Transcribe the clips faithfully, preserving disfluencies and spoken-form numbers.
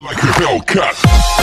Like a Hellcat.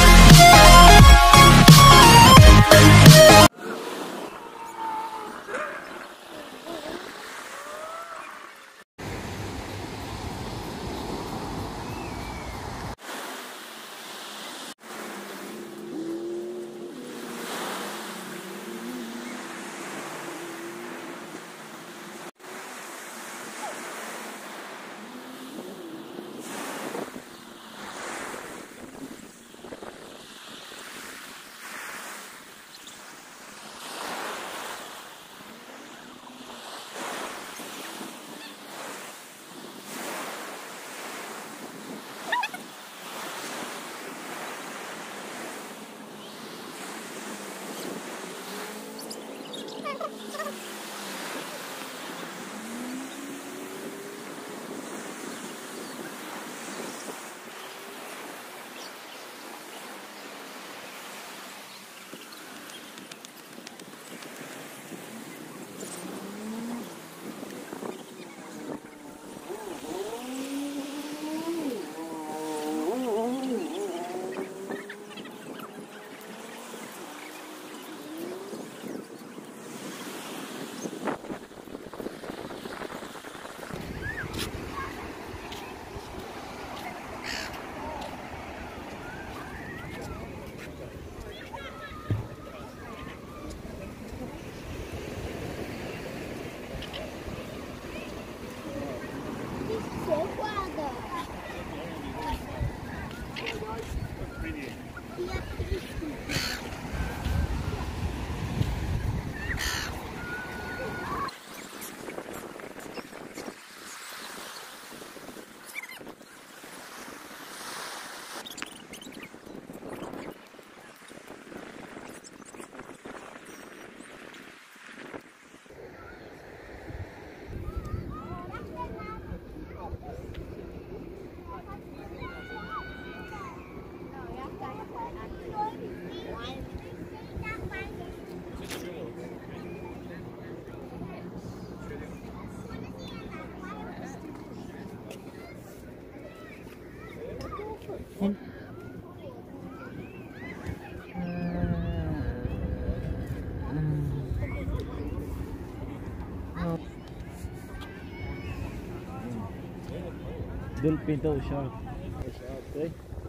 Dolphin daw siya. Okay.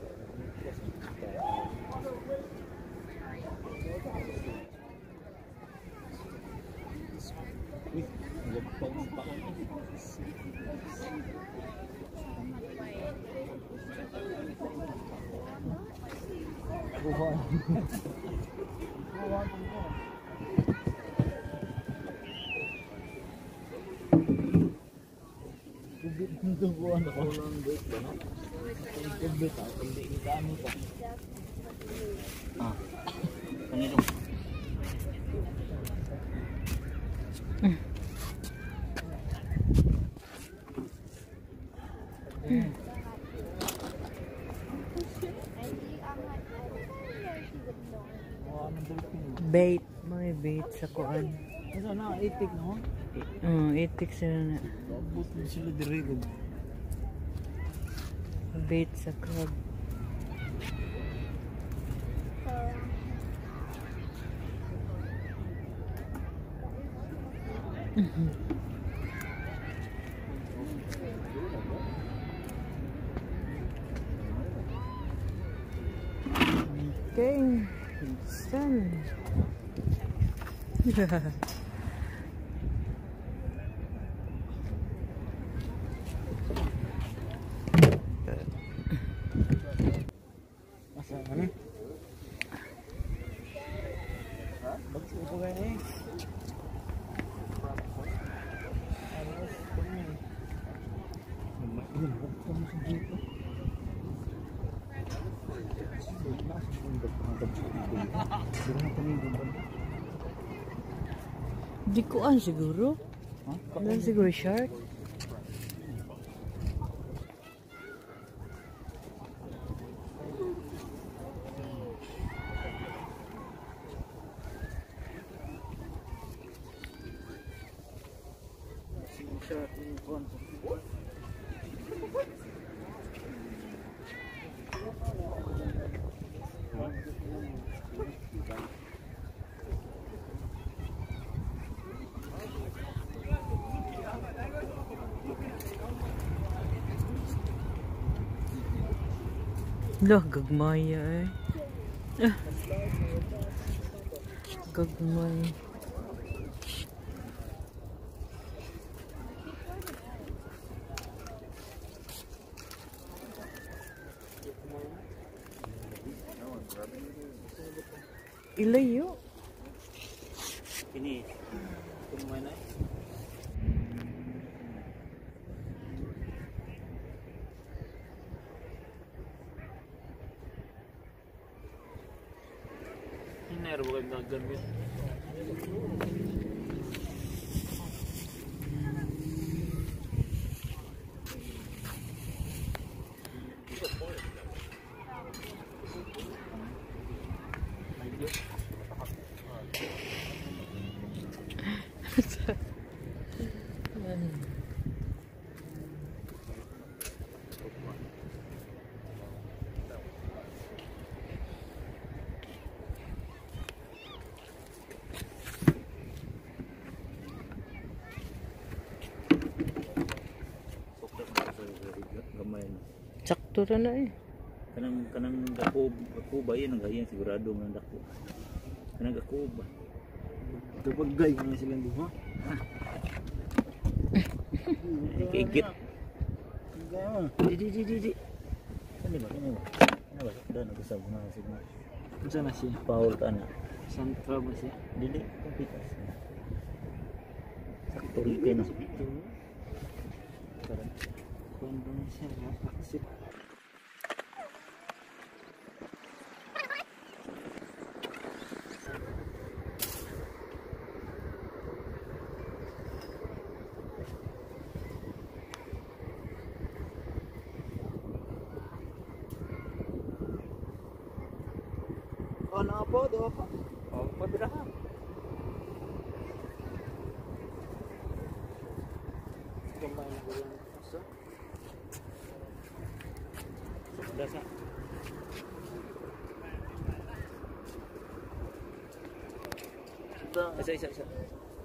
Uy, lagpang pa. Buwan. Buwan po. Ito po ano ko lang bait ba no? Ito bait ah, hindi ikano pa. Ah. Kanino? Bait, may bait sa kuan. Asa na itik no? Oh, itik sila na. Abot din sila dire. Bait sa crab. Okay, sun. Asa ano? Ha? Bagso ko ba eh? Di kuan siguro. Huh? Siguro shark. Shark yung kuan. Lah, gagmaya eh. Ah. Gagmay. Ilayo. Ini. Kumuha na. Ini ada bukan dagan ya. Sakto na na eh. Kanang kanang gakob gakoba yan ang gayan sigurado ng dako. Kanang gakoba. Kapag gay mo silang duha. Kigit. Di di di di di. Ano ba? Ano ba? Ano ba? Dan ako sa bunga sigma. Unsa na siya? Paul ta na. Santra ba siya? Dili kompitas. Sakto rin na. Kuando na siya aksit. Ano po, do po. Oh, padrahan. Kumain na ko lang sa. Dasa. Isa isa isa.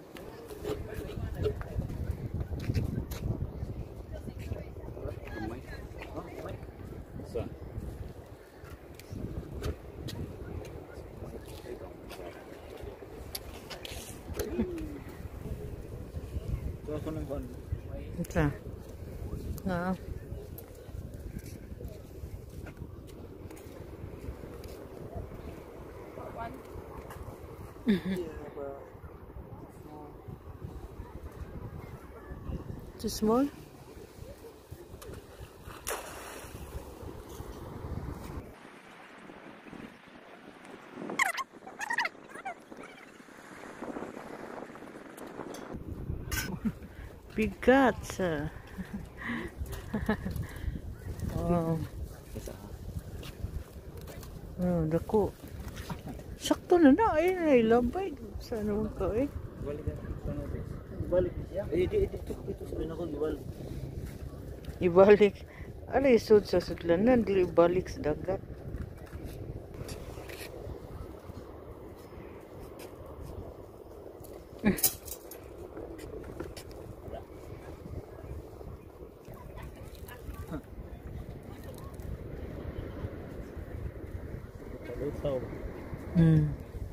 Kamay. Oh, kamay. Sa. Ako nang kon. Ito. Nga. Too small? Bigat sa. Wow. Oh, dako. Sakto na na ay nailabay sa ano ka eh. Balik na. Balik siya. Eh di dito dito sabi na ko ibalik. Ibalik. Ano isod sa sudlanan, dili ibalik sa dagat. Lutaw. Hmm.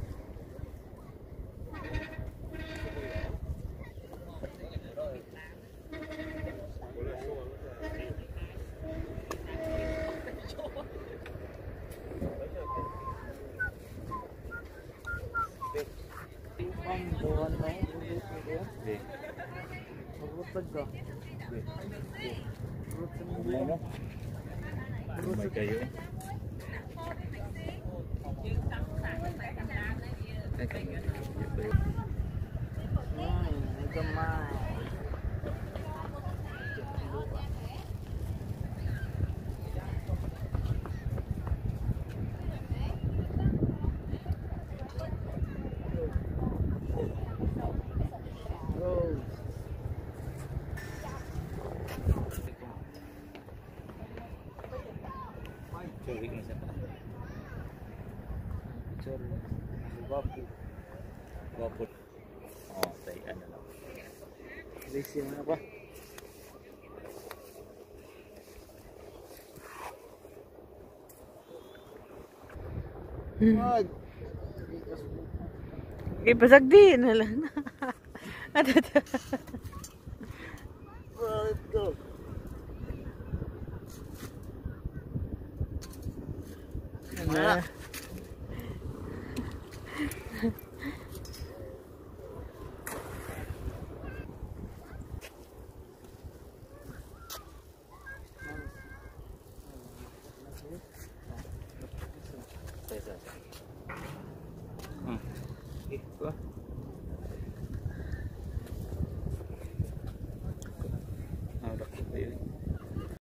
May kayo. Sorry kung isa pa. Sorry. Guwapo. Guwapo. Oh, tay ano lang. Busy mo na ba? Wag. Ipasagdi na lang. Ato, ato. Ito. Ano? Hmm. Okay,